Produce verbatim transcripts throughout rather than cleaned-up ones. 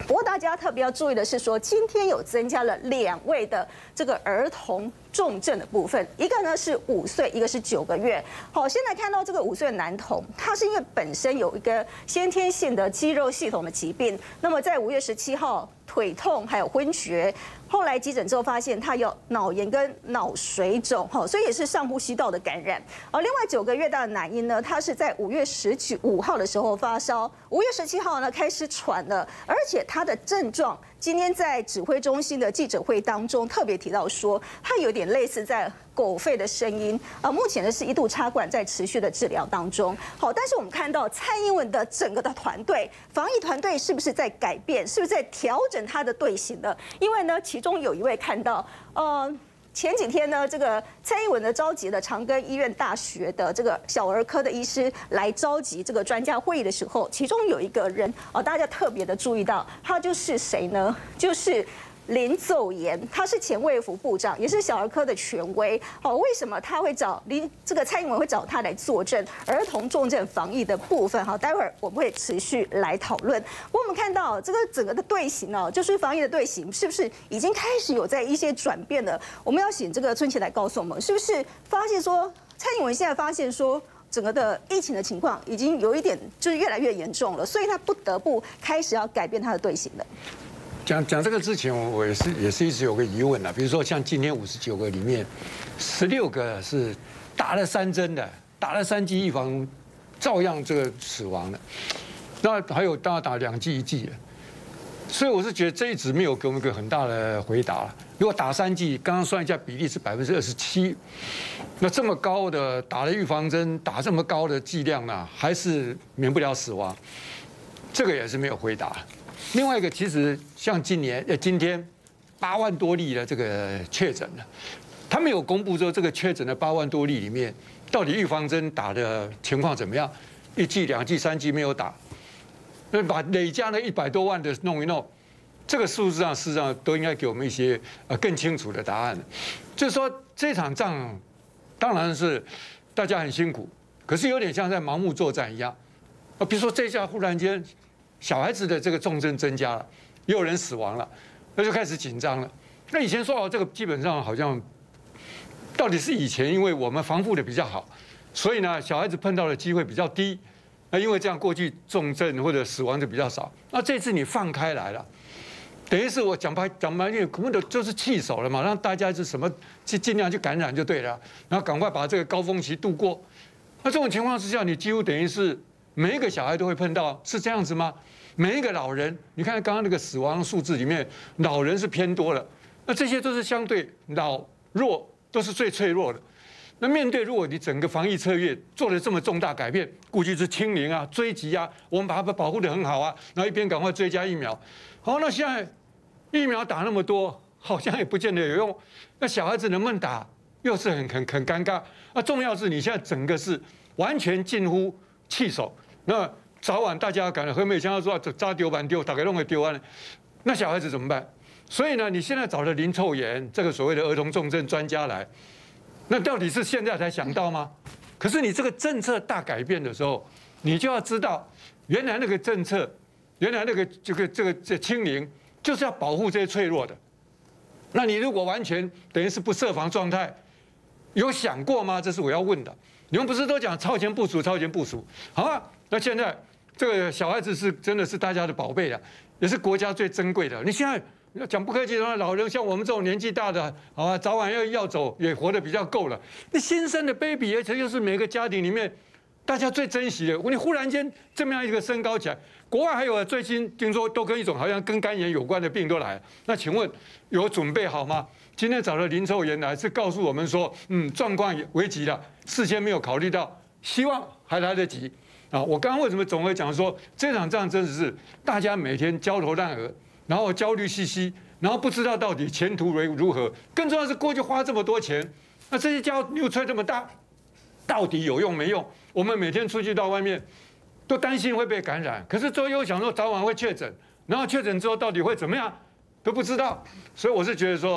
不过大家特别要注意的是说，今天有增加了两位的这个儿童重症的部分，一个呢是五岁，一个是九个月。好，现在看到这个五岁的男童，他是因为本身有一个先天性的肌肉系统的疾病，那么在五月十七号腿痛还有昏厥。 后来急诊之后发现他有脑炎跟脑水肿，哈，所以也是上呼吸道的感染。而另外九个月大的男婴呢，他是在五月十五号的时候发烧，五月十七号呢开始喘了，而且他的症状今天在指挥中心的记者会当中特别提到说，他有点类似在狗吠的声音，啊，目前呢是一度插管在持续的治疗当中。好，但是我们看到蔡英文的整个的团队，防疫团队是不是在改变，是不是在调整他的队形的？因为呢，其中有一位看到，呃。 前几天呢，这个蔡英文呢召集了长庚医院大学的这个小儿科的医师来召集这个专家会议的时候，其中有一个人哦，大家特别的注意到，他就是谁呢？就是林奏言，他是前卫福部长，也是小儿科的权威。好，为什么他会找林这个蔡英文会找他来坐镇儿童重症防疫的部分？好，待会儿我们会持续来讨论。我们看到这个整个的队形哦，就是防疫的队形，是不是已经开始有在一些转变了？我们要请这个春琪来告诉我们，是不是发现说蔡英文现在发现说。 整个的疫情的情况已经有一点就是越来越严重了，所以他不得不开始要改变他的队形了。 讲讲这个之前，我也是也是一直有个疑问啊，比如说像今天五十九个里面，十六个是打了三针的，打了三剂预防，照样这个死亡的。那还有大家打两剂一剂的，所以我是觉得这一直没有给我们一个很大的回答了。如果打三剂，刚刚算一下比例是百分之二十七，那这么高的打了预防针，打这么高的剂量呢，还是免不了死亡，这个也是没有回答。另外一个，其实像今年呃今天八万多例的这个确诊了，他们有公布说这个确诊的八万多例里面，到底预防针打的情况怎么样？一剂、两剂、三剂没有打，那把累加了一百多万的弄一弄。 这个数字上，事实上都应该给我们一些呃更清楚的答案。就是说，这场仗当然是大家很辛苦，可是有点像在盲目作战一样。啊，比如说这下忽然间小孩子的这个重症增加了，也有人死亡了，那就开始紧张了。那以前说哦，这个基本上好像到底是以前因为我们防护的比较好，所以呢小孩子碰到的机会比较低。那因为这样过去重症或者死亡就比较少。那这次你放开来了。 等于是我讲白讲白点，根本就是弃守了嘛，让大家是什么去尽量去感染就对了，然后赶快把这个高峰期度过。那这种情况之下，你几乎等于是每一个小孩都会碰到，是这样子吗？每一个老人，你看刚刚那个死亡数字里面，老人是偏多了，那这些都是相对老弱都是最脆弱的。那面对如果你整个防疫策略做了这么重大改变，估计是清零啊、追击啊，我们把它保护得很好啊，然后一边赶快追加疫苗。好，那现在。 疫苗打那么多，好像也不见得有用。那小孩子能不能打，又是很很很尴尬。那重要是你现在整个是完全近乎弃守。那早晚大家感染，何美香要说扎丢板丢，大概弄个丢完了，那小孩子怎么办？所以呢，你现在找了林臭妍这个所谓的儿童重症专家来，那到底是现在才想到吗？可是你这个政策大改变的时候，你就要知道，原来那个政策，原来那个这个这个这清零。 就是要保护这些脆弱的，那你如果完全等于是不设防状态，有想过吗？这是我要问的。你们不是都讲超前部署、超前部署？好啊，那现在这个小孩子是真的是大家的宝贝了，也是国家最珍贵的。你现在要讲不客气的话，老人像我们这种年纪大的，好啊，早晚要要走，也活得比较够了。那新生的 baby， 而且又是每个家庭里面大家最珍惜的，你忽然间这么样一个升高起来。 国外还有最近听说都跟一种好像跟肝炎有关的病都来，那请问有准备好吗？今天找了林臭妍来是告诉我们说，嗯，状况危急了，事先没有考虑到，希望还来得及啊！我刚刚为什么总会讲说这场仗真的是大家每天焦头烂额，然后焦虑兮兮，然后不知道到底前途为如何，更重要是过去花这么多钱，那这些家伙又吹这么大，到底有用没用？我们每天出去到外面。 都担心会被感染，可是最后又想说早晚会确诊，然后确诊之后到底会怎么样都不知道，所以我是觉得说，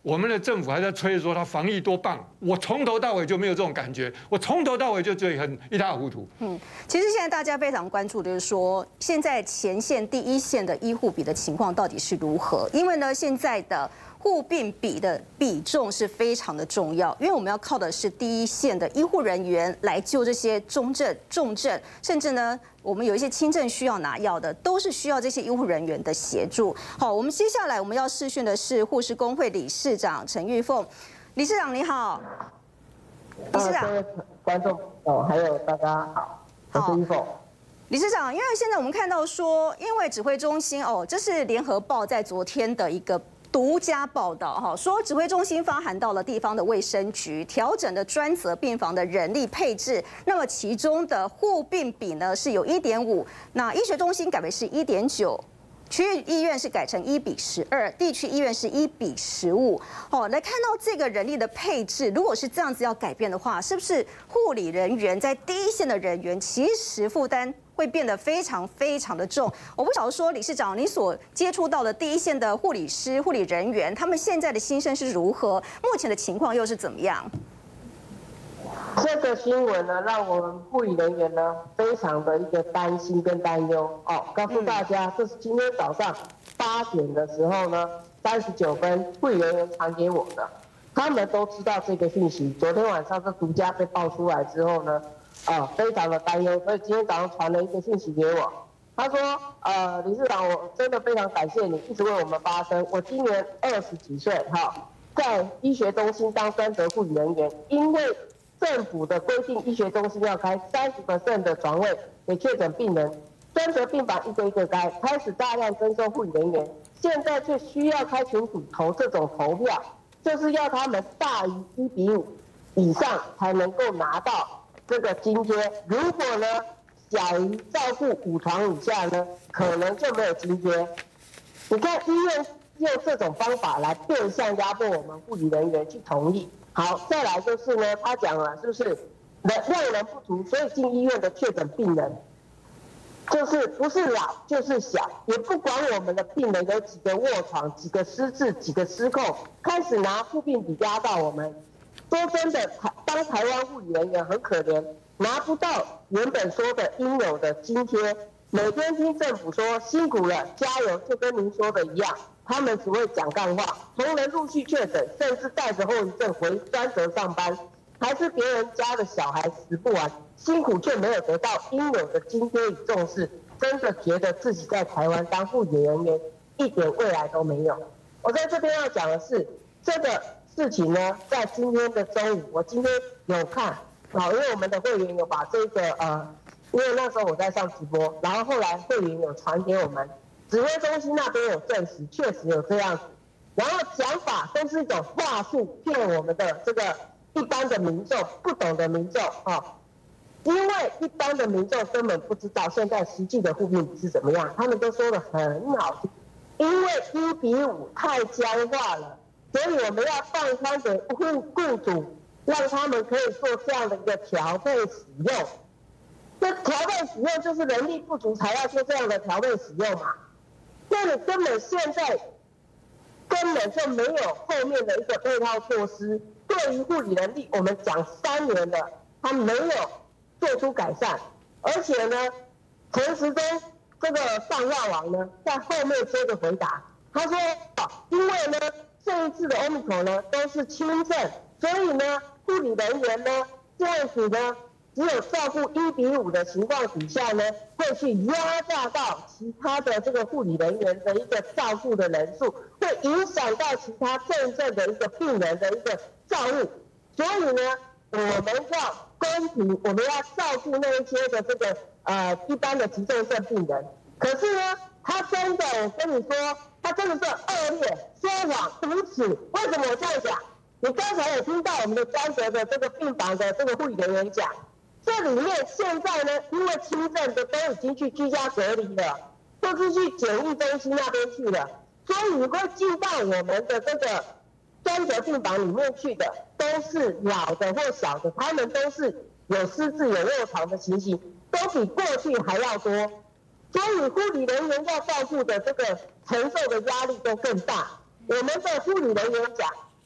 我们的政府还在吹说他防疫多棒，我从头到尾就没有这种感觉，我从头到尾就觉得很一塌糊涂。 嗯，其实现在大家非常关注的就是说，现在前线第一线的医护比的情况到底是如何？因为呢，现在的护病比的比重是非常的重要，因为我们要靠的是第一线的医护人员来救这些中症、重症，甚至呢，我们有一些轻症需要拿药的，都是需要这些医护人员的协助。好，我们接下来我们要视讯的是护士工会理事长陈玉凤，理事长你好，理事长， 各位观众哦，还有大家好，我是玉凤。 理事长，因为现在我们看到说，因为指挥中心哦，这是联合报在昨天的一个独家报道哈，说指挥中心发函到了地方的卫生局，调整的专责病房的人力配置。那么其中的护病比呢是有一点五，那医学中心改为是一点九。区域医院是改成一比十二，地区医院是一比十五。哦，来看到这个人力的配置，如果是这样子要改变的话，是不是护理人员在第一线的人员其实负担会变得非常非常的重？我不晓得说，理事长，你所接触到的第一线的护理师、护理人员，他们现在的心声是如何？目前的情况又是怎么样？ 这个新闻呢，让我们护理人员呢非常的一个担心跟担忧哦。告诉大家，这是今天早上八点的时候呢，三十九分护理人员传给我的，他们都知道这个讯息。昨天晚上这独家被爆出来之后呢，啊、呃，非常的担忧，所以今天早上传了一个讯息给我。他说，呃，理事长，我真的非常感谢你一直为我们发声。我今年二十几岁，哈，在医学中心当专责护理人员，因为政府的规定，医学中心要开三十 percent 的床位给确诊病人，专责病房一个一个开，开始大量征收护理人员，现在却需要开群组投这种投票，就是要他们大于一比五以上才能够拿到这个津贴。如果呢小于照顾五床以下呢，可能就没有津贴。你看医院用这种方法来变相压迫我们护理人员去同意。好，再来就是呢，他讲了，是不是人量人不足，所以进医院的确诊病人，就是不是老就是小，也不管我们的病人有几个卧床、几个失智、几个失控，开始拿护病比压到我们。说真的，当台湾护理人员很可怜，拿不到原本说的应有的津贴，每天听政府说辛苦了，加油，就跟您说的一样。他们只会讲干话，同仁陆续确诊，甚至带着后遗症回专责上班，还是别人家的小孩死不完，辛苦却没有得到应有的津贴与重视，真的觉得自己在台湾当护理人员一点未来都没有。我在这边要讲的是，这个事情呢，在今天的中午，我今天有看，好，因为我们的会员有把这个呃，因为那时候我在上直播，然后后来会员有传给我们。指挥中心那边有证实，确实有这样子，然后讲法都是一种话术，骗我们的这个一般的民众、不懂的民众啊、哦，因为一般的民众根本不知道现在实际的护病比是怎么样，他们都说得很好听，因为一比五太僵化了，所以我们要放宽给雇雇主，让他们可以做这样的一个调配使用。这调配使用就是人力不足才要做这样的调配使用嘛。那你根本现在根本就没有后面的一个配套措施，对于护理人力，我们讲三年了，他没有做出改善，而且呢，陈时中这个上药王呢，在后面接着回答，他说，因为呢这一次的 Omicron 呢都是轻症，所以呢护理人员呢这样子呢。只有照顾一比五的情况底下呢，会去压榨到其他的这个护理人员的一个照顾的人数，会影响到其他重症的一个病人的一个照顾。所以呢，我们要公平，我们要照顾那一些的这个呃一般的急重症病人。可是呢，他真的，我跟你说，他真的是恶劣、说谎、无耻。为什么我这样讲？你刚才有听到我们的专责的这个病房的这个护理人员讲。这里面现在呢，因为轻症的都已经去居家隔离了，都是去检疫中心那边去了，所以你会进到我们的这个专责病房里面去的，都是老的或小的，他们都是有失智、有卧床的情形，都比过去还要多，所以护理人员要照顾的这个承受的压力都更大。我们的护理人员讲，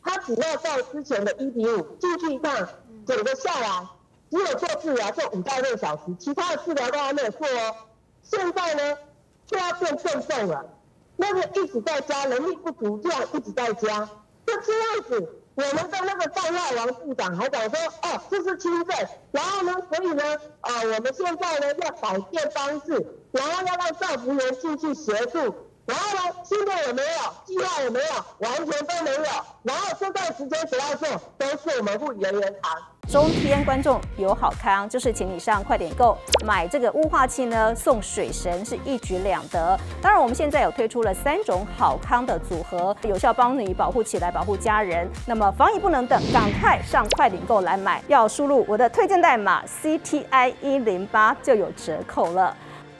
他只要照之前的一比五进去一趟，整个下来只有做治疗做五到六小时，其他的治疗都还没有做哦。现在呢，却要变更重了，那个一直在加，人力不足，这样一直在加，就这样子。我们的那个放药王部长还讲说，哦，这是轻症，然后呢，所以呢，呃，我们现在呢要改变方式，然后要让照服员进去协助。然后呢，新的也没有，计划也没有，完全都没有。然后这段时间谁要做，都是我们护理人员扛。 中天观众有好康，就是请你上快点购买这个雾化器呢，送水神是一举两得。当然，我们现在有推出了三种好康的组合，有效帮你保护起来，保护家人。那么防疫不能等，赶快上快点购来买，要输入我的推荐代码 C T I 一零八就有折扣了。